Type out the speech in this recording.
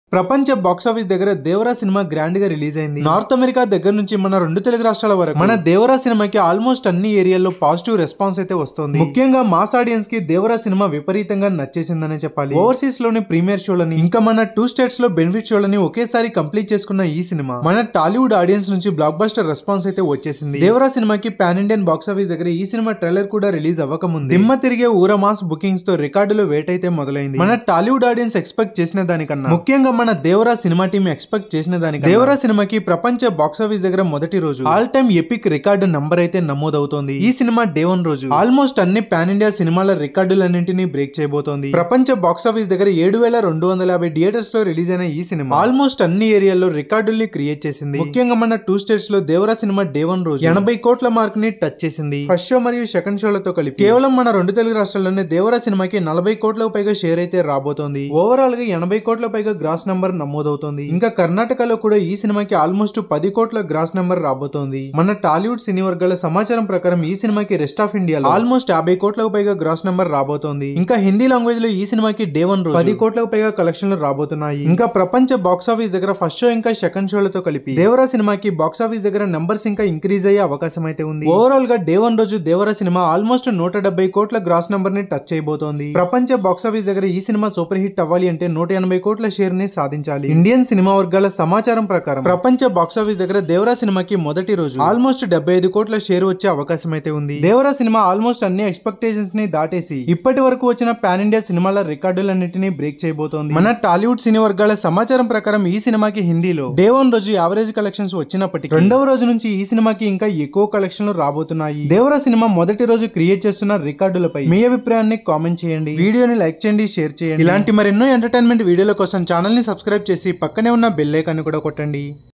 ప్రపంచ బాక్సాఫీస్ దగ్గర Devara cinema grand గా రిలీజ్ అయింది. నార్త్ అమెరికా దగ్గర నుంచి మన 2 తెలుగు రాష్ట్రాల వరకు మన దేవరా సినిమాకి ఆల్మోస్ట్ అన్ని ఏరియాల్లో పాజిటివ్ రెస్పాన్స్ అయితే వస్తుంది. ముఖ్యంగా మాస్ ఆడియన్స్ కి దేవరా సినిమా విపరీతంగా నచ్చేసిందనే చెప్పాలి. ఓవర్సీస్ లోని ప్రీమియర్ షోలని ఇంకా మన 2 స్టేట్స్ లో బెనిఫిట్ షోలని ఒకేసారి కంప్లీట్ చేసుకున్న ఈ సినిమా మన టాలీవుడ్ ఆడియన్స్ నుంచి బ్లాక్ బస్టర్ రెస్పాన్స్ అయితే వచ్చేసింది. దేవరా సినిమాకి పాన్ ఇండియన్ బాక్సాఫీస్ దగ్గర ఈ సినిమా ట్రైలర్ కూడా రిలీజ్ అవ్వకముందు దిమ్మ తిరిగే ఊర మాస్ బుకింగ్స్ తో రికార్డులో వేట్ అయితే మొదలైంది. మన టాలీవుడ్ ఆడియన్స్ ఎక్స్పెక్ట్ చేసిన దానికన్నా ముఖ్యంగా మన దేవరా సినిమా టీం ఎక్స్పెక్ట్ చేసిన దానికి దేవరా సినిమాకి ప్రపంచ బాక్సాఫీస్ దగ్గర మొదటి రోజు all time epic record number అయితే నమోదవుతోంది. ఈ సినిమా డే 1 రోజు ఆల్మోస్ట్ అన్ని పాన్ ఇండియా సినిమాల రికార్డులన్నింటినీ బ్రేక్ చేయబోతోంది. ప్రపంచ బాక్సాఫీస్ దగ్గర 7,250 థియేటర్స్ లో రిలీజ్ అయిన ఈ సినిమా ఆల్మోస్ట్ అన్ని ఏరియాల్లో రికార్డుల్ని క్రియేట్ చేసింది. ముఖ్యంగా మన 2 స్టేట్స్ లో దేవరా సినిమా డే 1 రోజు 80 కోట్ల మార్క్ ని టచ్ చేసింది. ఫస్ట్ షో మరియు సెకండ్ షోలతో కలిపి కేవలం మన 2 తెలుగు రాష్ట్రాల్లోనే దేవరా సినిమాకి 40 కోట్లకు పైగా షేర్ అయితే రాబోతోంది. ఓవరాల్ గా 80 కోట్ల పైగా గ్రాస్ నంబర్ నమోదవుతోంది. ఇంకా కర్ణాటకలో కూడా ఈ సినిమాకి ఆల్మోస్ట్ 10 కోట్ల గ్రాస్ నంబర్ రాబోతోంది. మన టాలీవుడ్ సినీ వర్గాల సమాచారం ప్రకారం ఈ సినిమాకి రెస్ట్ ఆఫ్ ఇండియాలో ఆల్మోస్ట్ 50 కోట్లకు పైగా గ్రాస్ నంబర్ రాబోతోంది. ఇంకా హిందీ లాంగ్వేజ్ లో ఈ సినిమాకి డే 1 రోజు 10 కోట్లకు పైగా కలెక్షన్లు రాబోతున్నాయి. ఇంకా ప్రపంచ బాక్సాఫీస్ దగ్గర ఫస్ట్ షో ఇంకా సెకండ్ షోలతో కలిపి దేవరా సినిమాకి బాక్సాఫీస్ దగ్గర నంబర్స్ ఇంకా ఇంక్రీజ్ అయ్యే అవకాశం అయితే ఉంది. ఓవరాల్ గా డే 1 రోజు దేవరా సినిమా ఆల్మోస్ట్ 170 కోట్ల గ్రాస్ నంబర్ ని టచ్ చేయబోతోంది. ప్రపంచ బాక్సాఫీస్ దగ్గర ఈ సినిమా సూపర్ హిట్ అవ్వాలి అంటే 180 కోట్ల షేర్ ని సాధించాలి. ఇండియన్ సినిమా వర్గాల సమాచారం ప్రకారం ప్రపంచ బాక్సాఫీస్ దగ్గర దేవరా సినిమాకి మొదటి రోజు ఆల్మోస్ట్ 75 కోట్ల షేర్ వచ్చే అవకాశం అయితే ఉంది. దేవరా సినిమా ఆల్మోస్ట్ అన్ని ఎక్స్పెక్టేషన్స్ ని దాటేసి ఇప్పటి వరకు వచ్చిన పాన్ ఇండియా సినిమాల రికార్డులన్నింటినీ బ్రేక్ చేయబోతోంది. మన టాలీవుడ్ సినీ వర్గాల సమాచారం ప్రకారం ఈ సినిమాకి హిందీలో డే 1 రోజు యావరేజ్ కలెక్షన్స్ వచ్చినప్పటికీ రెండవ రోజు నుంచి ఈ సినిమాకి ఇంకా ఎక్కువ కలెక్షన్లు రాబోతున్నాయి. దేవరా సినిమా మొదటి రోజు క్రియేట్ చేస్తున్న రికార్డులపై మీ అభిప్రాయాన్ని కామెంట్ చేయండి. వీడియోని లైక్ చేయండి, షేర్ చేయండి. ఇలాంటి మరెన్నో ఎంటర్టైన్మెంట్ వీడియోల కోసం ఛానల్ ని సబ్స్క్రైబ్ చేసి పక్కనే ఉన్న బెల్ ఐకాన్ కూడా కొట్టండి.